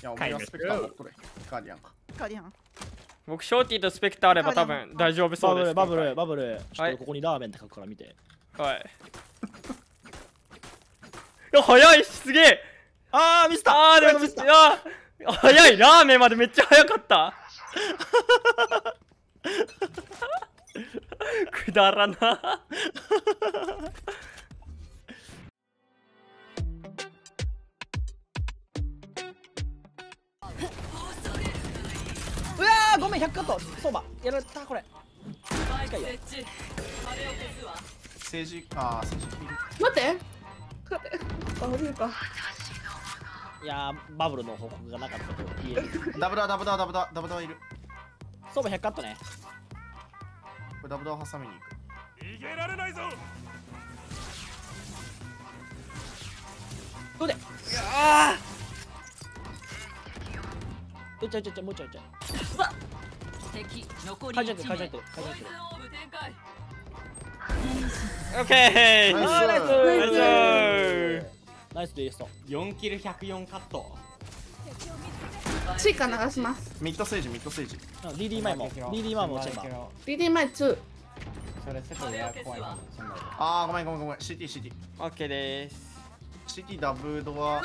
や、お前はスペクター持っとれ。ガーディアンか。 ガーディアン。 僕ショーティーとスペクターあれば多分大丈夫そうです。 バブル。ちょっとここにラーメンって書くから見て。 はい。いや、早いし、すげえ。 あー、ミスった。 あー、でも、いや、早い。ラーメンまでめっちゃ早かった。くだらな。 うわー、ごめん、100カット。相場やられたこれ。近いよ。 政治か、政治。 待って。待って。あ、降りるか。 いやー、バブルの報告がなかったと言える。 ダブダいる。 相場100カットね。 これダブダを挟みに行く。 逃げられないぞ。 どうで。 あもうちょい。 敵残り書いちゃってる。 オッケー。 あー、ナイスナイス。 ナイスでいいっす。 4キル104カット。 チーカー流します。 ミッドセージ。 DD 前もチェンバー。 DD 前2。 それセットでや怖いな。 あー、ごめん。CT。 オッケーです。 CT ダブドは。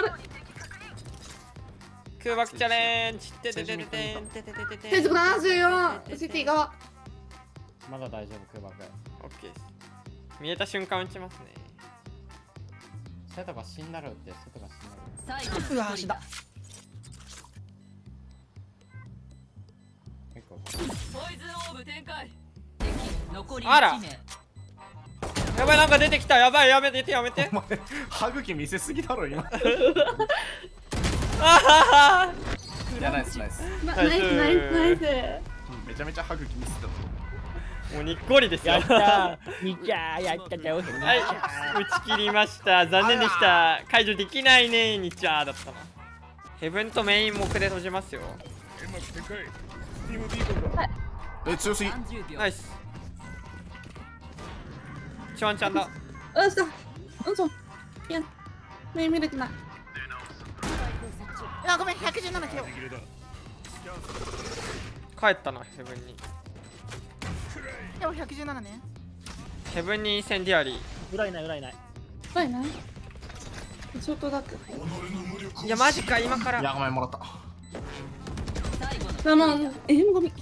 空爆チャレンジ。 継続74。CT 側。 まだ大丈夫、空爆。 オッケーです。見えた瞬間撃ちますね。 外が死んだろうって、外が死んだろう。 最後うわー、死んだ。 結構。 ポイズンオーブ展開。敵残りあら 1名。 やばい、なんか出てきた。やばい、やめて。 お前、歯茎見せすぎだろ、今。 あいや、ナイス。 ナイス。 めちゃめちゃ歯茎見せてた。 もうにっこりですよ。 やったー。みちゃー、やったよ。 はい、打ち切りました。残念でした。解除できないね、ニチャーだったな。ヘブンとメイン目で閉じますよ。 強すぎ。 30秒。 ナイス。チワンちゃんだ。 嘘。いや、目見れてない。あ、ごめん、117キロ。 帰ったな、ヘブンに。 でも117ね。 ヘブンにセンディアリー。 裏いない。 ない。ショートダック。 いや、マジか、今から。 いや、ごめん、もらった。 最後のあ、もう、ゴミ。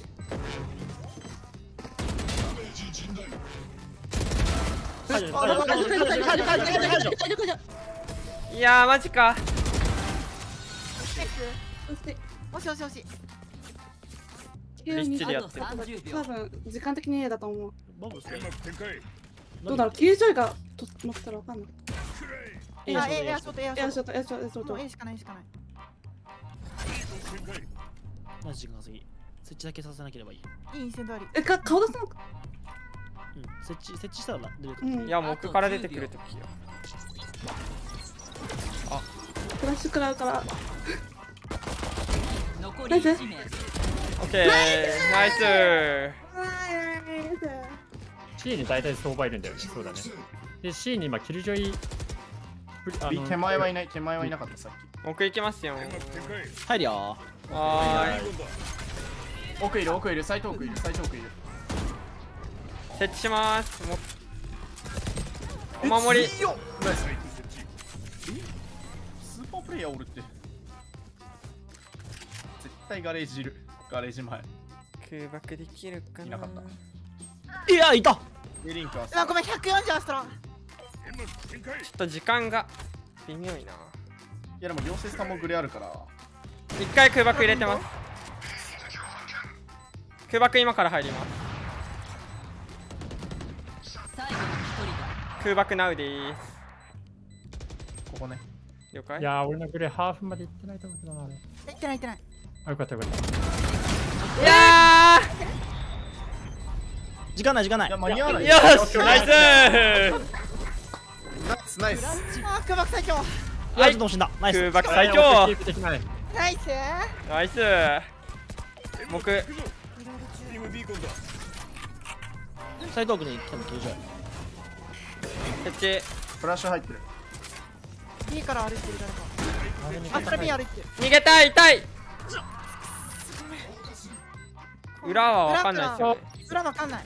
いやー、マジか。 惜しい。 リッチでやってる。 30秒。 多分時間的に A だと思う。 バブルどうだろう、キルジョイがと乗ったらわかんない。 エアショット。 エアショット。 A しかない。 マジ時間が過ぎ。設置だけさせなければいい。 いいインセントあり。顔出すのか。 設置したら出るか。 いや、僕から出てくるときよ。 フラッシュ食らうから。 残り1名。 オッケー、ナイス。 C に大体相場いるんだよね。そうだね。で、C に今、キルジョイ。 手前はいなかった、さっき。 僕行きますよ。 入るよ。 はーい。 奥いる、サイト奥いる。 設置します。お守り。 ナイス。スーパープレイヤーおるって。絶対ガレージいる。ガレージ前。 空爆できるかな。 いなかった。 いや、いた。 リンクはごめん、140アストロン。 ちょっと時間が微妙いな。 いや、でも両節さんもグレあるから。 一回空爆入れてます。空爆今から入ります。 最後の1人だ。 空爆ナウでーす。 ここね。 了解。 いやー、俺のグレーハーフまで行ってないと思うけどな。 行ってない。 あ、よかった。 いや時間ない。 いや、間に合わない。 ー、よし、ナイス。 ナイス。 あ、空爆最強。 いや、ちょっとも死んだ。ナイス。 空爆最強。 ナイス。 ナイス。僕。 サイト奥に来たのキルジョイ。 設置。 フラッシュ入ってる。 B から歩いてる誰か。 あ、それビー歩いてる。 逃げたい、痛い。裏はわかんないですよね。 裏わかんない。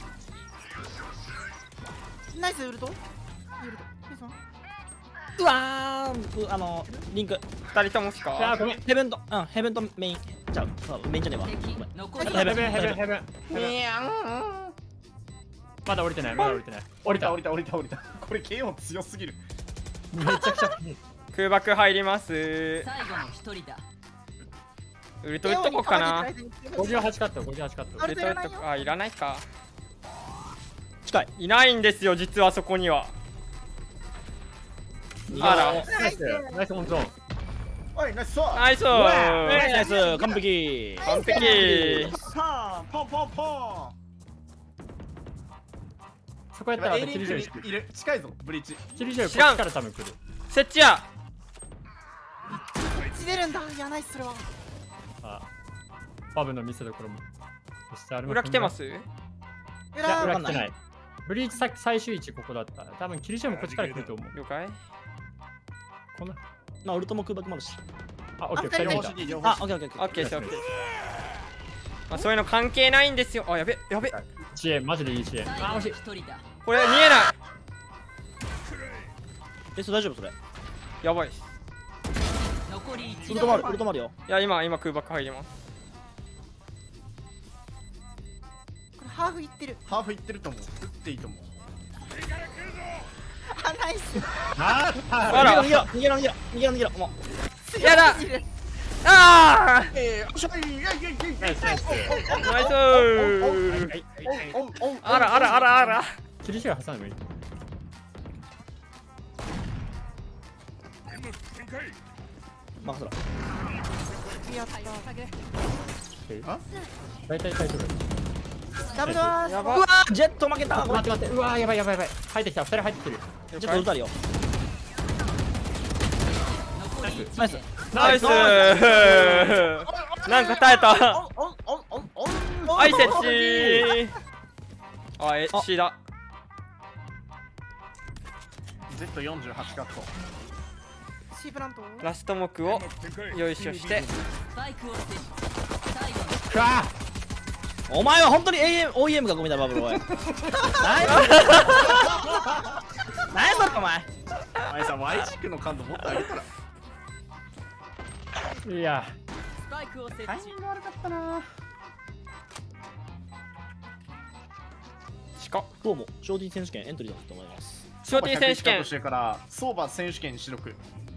ナイスウルト。うわー、リンク。 二人ともしか。 ごめん。ヘブンと、ヘブンとメイン。じゃあ、メインじゃねえわ。 敵残りヘブン、ヘブン、 ヘブン。まだ降りてない、まだ降りてない。降りた。これ KO 強すぎる。めちゃくちゃ。 空爆入ります。 最後の一人だ。 ウルト打っとこうかな。 58カット、58カット。 ウルト打っとこう。あ、いらないか。 近い。 いないんですよ、実はそこには。あら。 ナイス、ナイスオンゾーン。はい、ナイスソー。 ナイスナイス、完璧。 完璧。 パン、ポンポンポン。そこやったらキルジョイいる。近いぞ、ブリッジ。キルジョイこっちから多分来る。 設置や。 出るんだ。いや、ナイスそれは。 あ、バブの見せどころも。 裏来てます？ いや、裏来てない。ブリーチさっき最終位置ここだった。多分キルジョイもこっちから来ると思う。 了解。 こんな。 まあ、ウルトも空爆もあるし。 あ、オッケー、2人見た。あ、オッケー、オッケー。 オッケーです、オッケー。まあ、そういうの関係ないんですよ。あ、やべ、やべ。 支援、マジでいい支援。あ、惜しい。 これ見えない。 それ大丈夫それ。 やばいっす。 ウルトもある、ウルトもあるよ。 いや、今空爆入ります。 これハーフいってる。 ハーフいってると思う。打っていいと思う。 あ、ナイス。 あら、 逃げろ、逃げろ、逃げろ、逃げろ、逃げろ、もう。 やだ。ああ。 ナイス。 あらあらあらあら。 キルジョイ挟んでもいい。 任せろ。やった。 大体大丈夫。 ダブルー。 やば。 うわー、ジェット負けた。 待って待って。うわー、やばいやばいやばい。入ってきた。2人入ってきてる。 ジェットウルトあるよ。ナイス。 ナイス。なんか耐えた。はい、設置。あ、C だ。 Z48 カット。 シープラント。 ラスト目をよいしょして。 お前は本当に OEM がゴミだ、バブル。おい。何それお前。 お前さ、Y 軸の感度もっと上げたら。いや、タイミング悪かったな。 しかどうも、ショーティー選手権エントリーだと思います。 ショーティー選手権。 してから相場選手権に白く。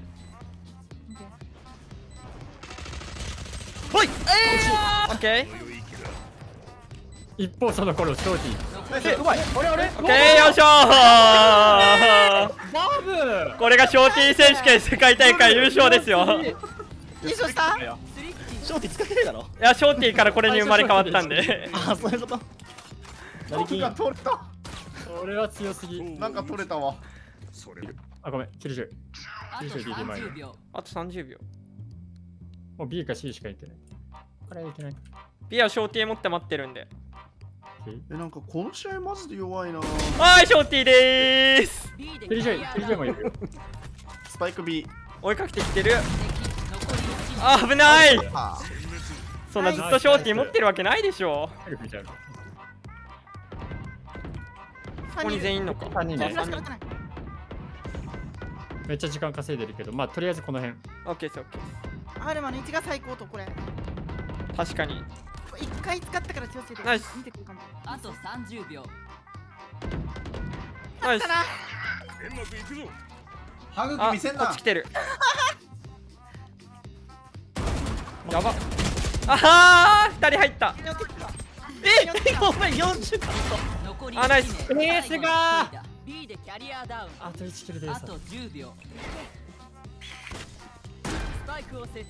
ほい。 オッケー。 一方その頃ショーティー。うまい。 オッケー、よいしょー。 バブ。 これがショーティー選手権世界大会優勝ですよ。 優勝した？ショーティー使ってるだろ。 いや、ショーティーからこれに生まれ変わったんで。 あ、そういうこと。 僕が取れた。それは強すぎ。なんか取れたわ。あ、ごめん、キルジョイ。キルジョイ DD 前。 あと30秒。 もう B か C しかいけない。これはいけない。 B はショーティー持って待ってるんで。 なんかこの試合マジで弱いな。 はい、ショーティーでーす。 キルジョイもいるよ。スパイク B。 追いかけてきてる。あ、危ない。そんなずっとショーティー持ってるわけないでしょ。ここに全員のか。 3人ね。めっちゃ時間稼いでるけど、まあとりあえずこの辺。 オッケーです、オッケー。 アルマの位置が最高とこれ。 確かに。 一回使ったから強すぎて。 ナイス。 見てくるかも。 あと30秒。 ナイス。 歯茎見せんな。 こっち来てる。やば。あはー、2人入った。 お前40カット。あ、ナイス。 エースがー。 B でキャリアダウン。 あと1キルです。 あと10秒。スパイクを設置。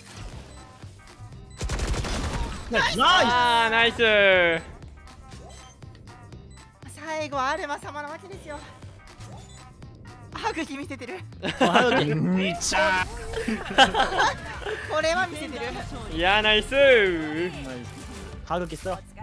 ナイス。 あー、ナイス。 最後はアルマ様のわけですよ。歯茎見せてる。 めっちゃ。 これは見せてる。 いや、ナイス。 歯茎っすよ。